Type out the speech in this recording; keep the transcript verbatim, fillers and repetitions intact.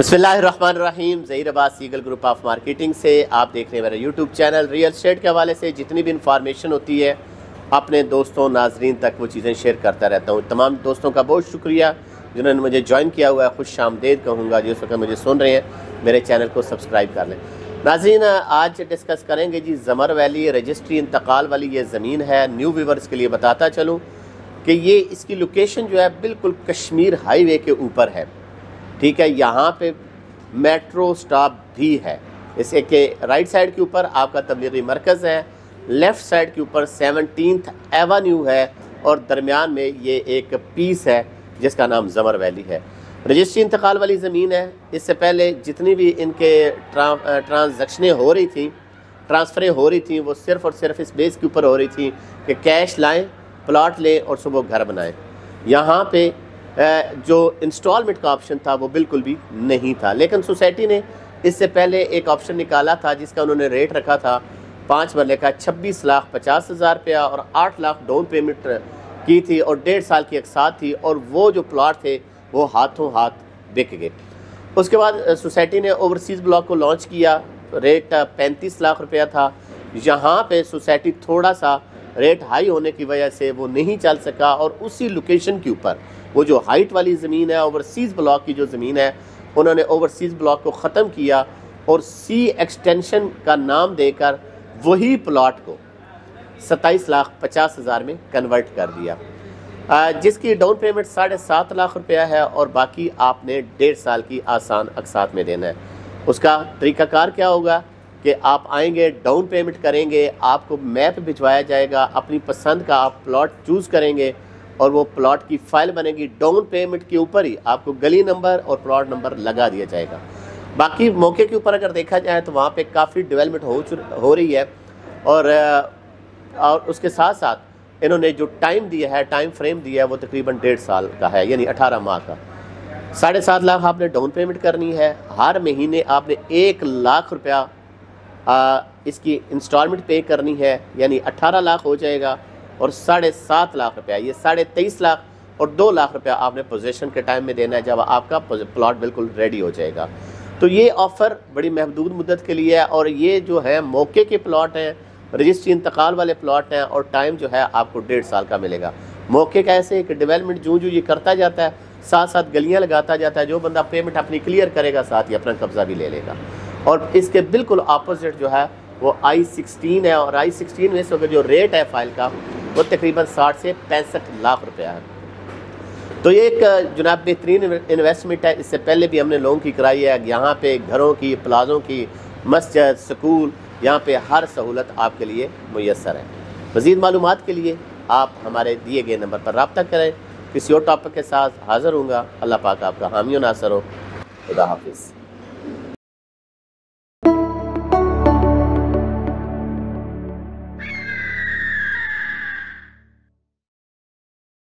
बिस्मिल्लाहिर्रहमानिर्रहीम। Zaheer Abbas Eagle group of marketing से आप देख रहे हैं मेरा यूट्यूब चैनल। रियल एस्टेट के हवाले से जितनी भी इंफॉर्मेशन होती है अपने दोस्तों नाजरीन तक वो चीज़ें शेयर करता रहता हूँ। तमाम दोस्तों का बहुत शुक्रिया जिन्होंने मुझे ज्वाइन किया हुआ है। खुश आमदेद कहूँगा जिस वक्त मुझे सुन रहे हैं, मेरे चैनल को सब्सक्राइब कर लें। नाज़रीन, आज डिस्कस करेंगे जी ज़मर वैली रजिस्ट्री इंतकाल वाली ये ज़मीन है। न्यू व्यूवर्स के लिए बताता चलूँ कि ये इसकी लोकेशन जो है बिल्कुल कश्मीर हाईवे के ऊपर है। ठीक है, यहाँ पे मेट्रो स्टॉप भी है। इसे के राइट साइड के ऊपर आपका तबलीगी मरकज़ है, लेफ़्ट साइड के ऊपर सेवनटीन्थ एवेन्यू है और दरमियान में ये एक पीस है जिसका नाम ज़मर वैली है। रजिस्ट्री इंतकाल वाली ज़मीन है। इससे पहले जितनी भी इनके ट्रां ट्रांजैक्शनें हो रही थी, ट्रांसफ़रें हो रही थी, वो सिर्फ़ और सिर्फ इस बेस के ऊपर हो रही थी कि कैश लाएँ, प्लॉट लें और सुबह घर बनाएँ। यहाँ पे जो इंस्टॉलमेंट का ऑप्शन था वो बिल्कुल भी नहीं था। लेकिन सोसाइटी ने इससे पहले एक ऑप्शन निकाला था जिसका उन्होंने रेट रखा था पाँच मरले का छब्बीस लाख पचास हज़ार रुपया और आठ लाख डाउन पेमेंट की थी और डेढ़ साल की एक साथ थी और वो जो प्लॉट थे वो हाथों हाथ बिक गए। उसके बाद सोसाइटी ने ओवरसीज़ ब्लॉक को लॉन्च किया। रेट पैंतीस लाख रुपया था। यहाँ पे सोसाइटी थोड़ा सा रेट हाई होने की वजह से वो नहीं चल सका और उसी लोकेशन के ऊपर वो जो हाइट वाली ज़मीन है, ओवरसीज़ ब्लॉक की जो ज़मीन है, उन्होंने ओवरसीज़ ब्लॉक को ख़त्म किया और सी एक्सटेंशन का नाम देकर वही प्लॉट को सत्ताईस लाख पचास हज़ार में कन्वर्ट कर दिया, जिसकी डाउन पेमेंट साढ़े सात लाख रुपया है और बाकी आपने डेढ़ साल की आसान अकसात में देना है। उसका तरीक़ाकार क्या होगा कि आप आएंगे, डाउन पेमेंट करेंगे, आपको मैप भिजवाया जाएगा, अपनी पसंद का आप प्लॉट चूज़ करेंगे और वो प्लॉट की फ़ाइल बनेगी। डाउन पेमेंट के ऊपर ही आपको गली नंबर और प्लॉट नंबर लगा दिया जाएगा। बाकी मौके के ऊपर अगर देखा जाए तो वहाँ पे काफ़ी डेवलपमेंट हो हो रही है और और उसके साथ साथ इन्होंने जो टाइम दिया है, टाइम फ्रेम दिया है, वो तकरीबन डेढ़ साल का है, यानी अठारह माह का। साढ़े सात लाख आपने डाउन पेमेंट करनी है। हर महीने आपने एक लाख रुपया इसकी इंस्टॉलमेंट पे करनी है, यानी अठारह लाख हो जाएगा और साढ़े सात लाख रुपया, ये साढ़े तेईस लाख और दो लाख रुपया आपने पोजीशन के टाइम में देना है जब आपका प्लॉट बिल्कुल रेडी हो जाएगा। तो ये ऑफ़र बड़ी महदूद मुद्दत के लिए है और ये जो है मौके के प्लॉट हैं, रजिस्ट्री इंतकाल वाले प्लॉट हैं और टाइम जो है आपको डेढ़ साल का मिलेगा। मौके का ऐसे कि डेवलपमेंट जो जो ये करता जाता है, साथ साथ गलियाँ लगाता जाता है, जो बंदा पेमेंट अपनी क्लियर करेगा साथ ही अपना कब्ज़ा भी ले लेगा। और इसके बिल्कुल अपोजिट जो है वो आई सिक्सटीन है और आई सिक्सटीन में इस वक्त जो रेट है फ़ाइल का वो तकरीबन साठ से पैंसठ लाख रुपया है। तो ये एक जनाब बेहतरीन इन्वेस्टमेंट है। इससे पहले भी हमने लोगों की कराई है। यहाँ पे घरों की, प्लाज़ों की, मस्जिद, स्कूल, यहाँ पे हर सहूलत आपके लिए मुयस्सर है। मज़ीद मालूमात के लिए आप हमारे दिए गए नंबर पर रब्ता करें। किसी और टॉपिक के साथ हाज़िर होऊंगा। अल्लाह पाक आपका हामी और नासर हो। खुदा हाफिज़।